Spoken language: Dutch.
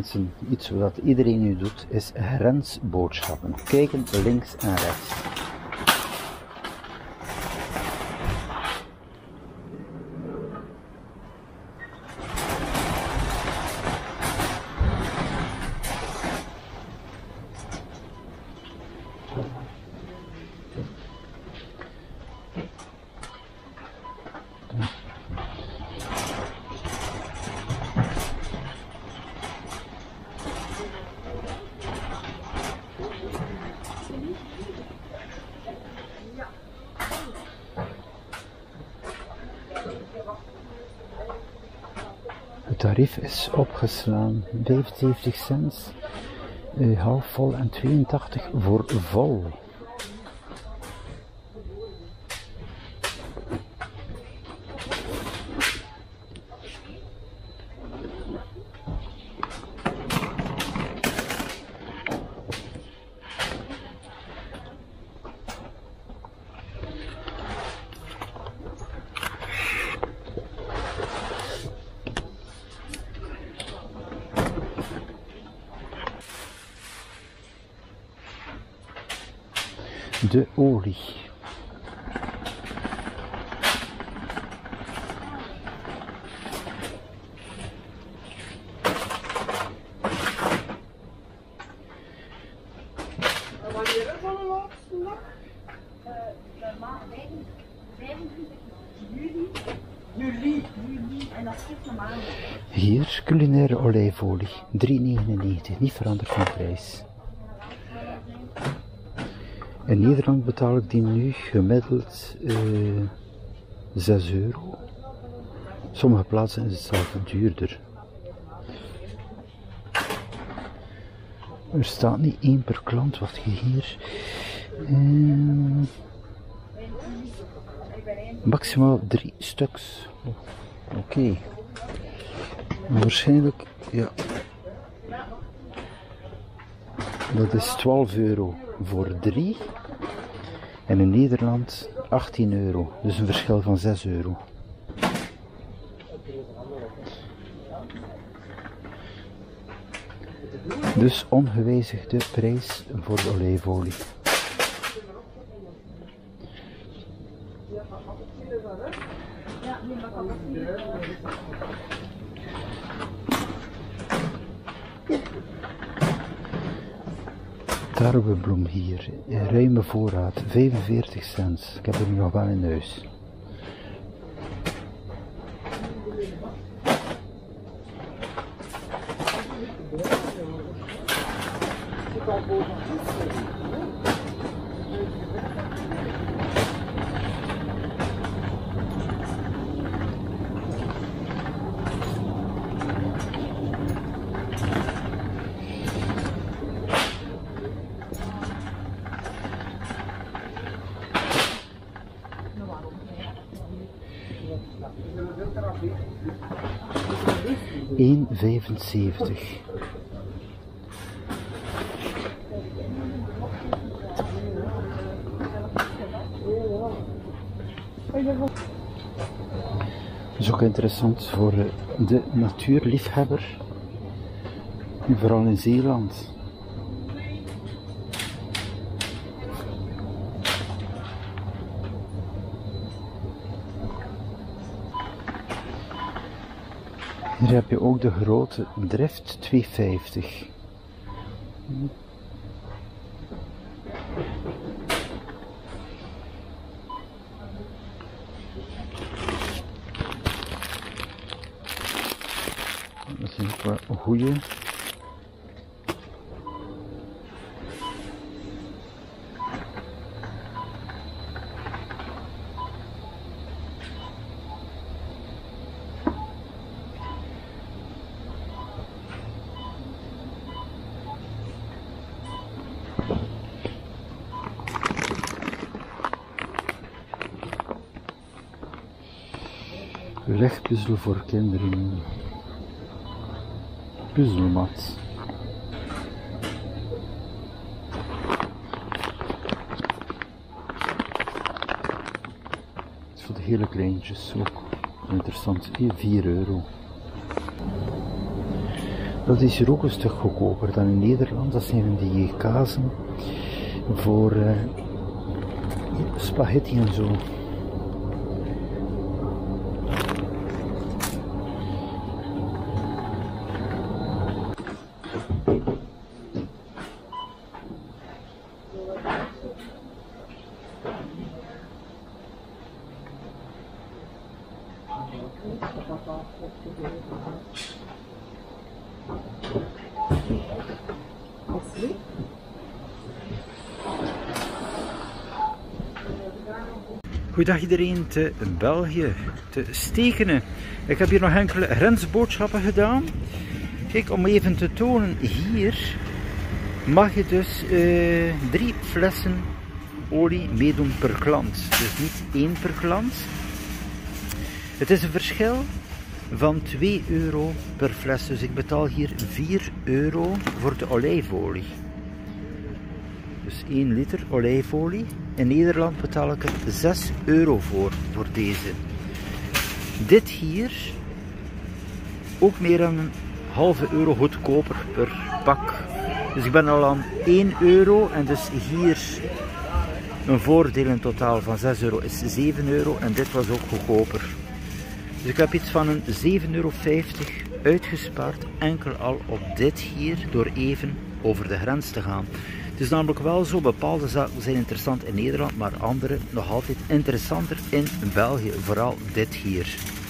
Iets wat iedereen nu doet, is grensboodschappen. Kijken links en rechts. Het tarief is opgeslaan, 75 cent, half vol en 82 voor vol. De olie. Hier culinaire olijfolie, 3,99, niet veranderd van prijs. In Nederland betaal ik die nu gemiddeld 6 euro. Sommige plaatsen is het zelfs duurder. Er staat niet 1 per klant, wat je hier... maximaal 3 stuks. Oké. Waarschijnlijk, ja. Dat is 12 euro voor 3. En in Nederland 18 euro. Dus een verschil van 6 euro. Dus ongewijzigde prijs voor de olijfolie. Tarwebloem hier, ruime voorraad, 45 cent. Ik heb er nog wel in huis. €1,75. Dat is ook interessant voor de natuurliefhebber, vooral in Zeeland. Hier heb je ook de grote Drift 250. Dat is ook wel een goeie. Legpuzzel voor kinderen. Puzzelmat. Het is voor de hele kleintjes ook interessant. 4 euro. Dat is hier ook een stuk goedkoper dan in Nederland. Dat zijn die kazen voor spaghetti en zo. Goedendag iedereen te België, te Stekenen. Ik heb hier nog enkele grensboodschappen gedaan. Kijk, om even te tonen, hier mag je dus 3 flessen olie meedoen per klant. Dus niet 1 per klant. Het is een verschil van 2 euro per fles. Dus ik betaal hier 4 euro voor de olijfolie. Dus 1 liter olijfolie. In Nederland betaal ik er 6 euro voor deze. Dit hier ook meer dan een halve euro goedkoper per pak. Dus ik ben al aan 1 euro en dus hier een voordeel in totaal van 6 euro is 7 euro en dit was ook goedkoper. Dus ik heb iets van een 7,50 euro uitgespaard enkel al op dit hier door even over de grens te gaan. Het is namelijk wel zo, bepaalde zaken zijn interessant in Nederland, maar andere nog altijd interessanter in België, vooral dit hier.